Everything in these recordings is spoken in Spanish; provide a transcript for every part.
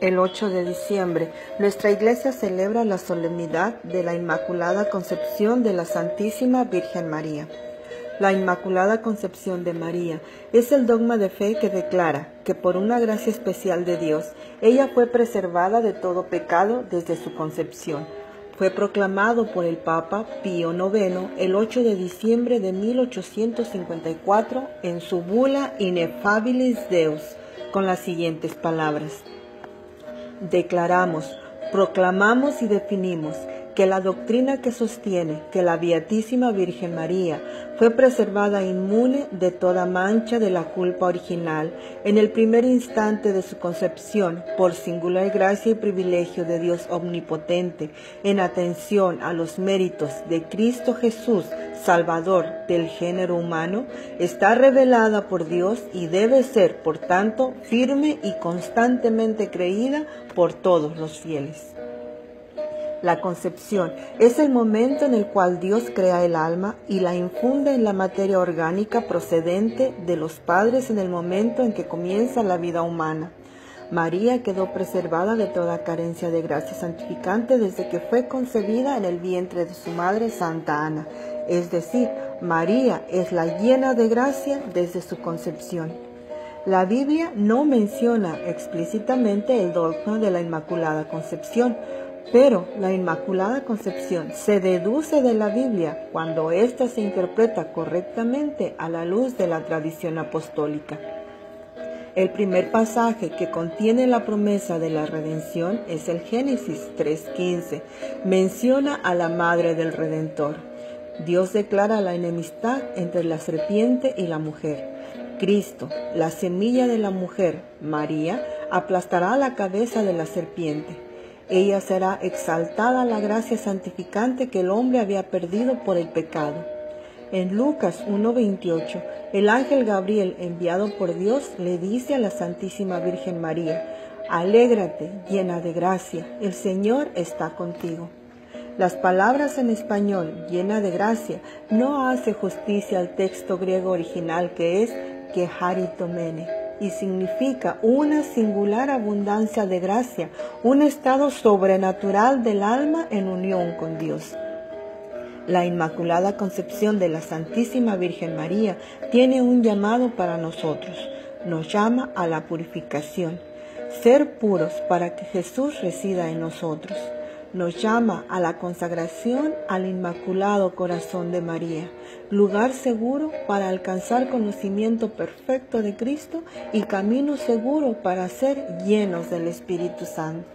El 8 de diciembre, nuestra iglesia celebra la solemnidad de la Inmaculada Concepción de la Santísima Virgen María. La Inmaculada Concepción de María es el dogma de fe que declara que por una gracia especial de Dios, ella fue preservada de todo pecado desde su concepción. Fue proclamado por el Papa Pío IX el 8 de diciembre de 1854 en su bula Ineffabilis Deus, con las siguientes palabras: declaramos, proclamamos y definimos que la doctrina que sostiene que la Beatísima Virgen María fue preservada inmune de toda mancha de la culpa original en el primer instante de su concepción por singular gracia y privilegio de Dios omnipotente, en atención a los méritos de Cristo Jesús, Salvador del género humano, está revelada por Dios y debe ser, por tanto, firme y constantemente creída por todos los fieles. La concepción es el momento en el cual Dios crea el alma y la infunde en la materia orgánica procedente de los padres en el momento en que comienza la vida humana. María quedó preservada de toda carencia de gracia santificante desde que fue concebida en el vientre de su madre Santa Ana. Es decir, María es la llena de gracia desde su concepción. La Biblia no menciona explícitamente el dogma de la Inmaculada Concepción, pero la Inmaculada Concepción se deduce de la Biblia cuando ésta se interpreta correctamente a la luz de la tradición apostólica. El primer pasaje que contiene la promesa de la redención es el Génesis 3:15. Menciona a la madre del Redentor. Dios declara la enemistad entre la serpiente y la mujer. Cristo, la semilla de la mujer, María, aplastará la cabeza de la serpiente. Ella será exaltada a la gracia santificante que el hombre había perdido por el pecado. En Lucas 1:28, el ángel Gabriel, enviado por Dios, le dice a la Santísima Virgen María: alégrate, llena de gracia, el Señor está contigo. Las palabras en español, llena de gracia, no hace justicia al texto griego original que es que haritomene, y significa una singular abundancia de gracia, un estado sobrenatural del alma en unión con Dios. La Inmaculada Concepción de la Santísima Virgen María tiene un llamado para nosotros. Nos llama a la purificación, ser puros para que Jesús resida en nosotros. Nos llama a la consagración al Inmaculado Corazón de María, lugar seguro para alcanzar conocimiento perfecto de Cristo y camino seguro para ser llenos del Espíritu Santo.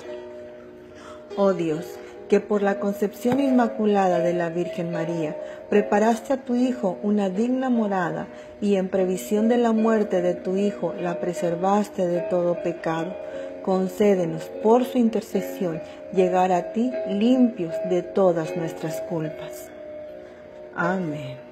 Oh Dios, que por la concepción inmaculada de la Virgen María preparaste a tu Hijo una digna morada y en previsión de la muerte de tu Hijo la preservaste de todo pecado. Concédenos por su intercesión llegar a ti limpios de todas nuestras culpas. Amén.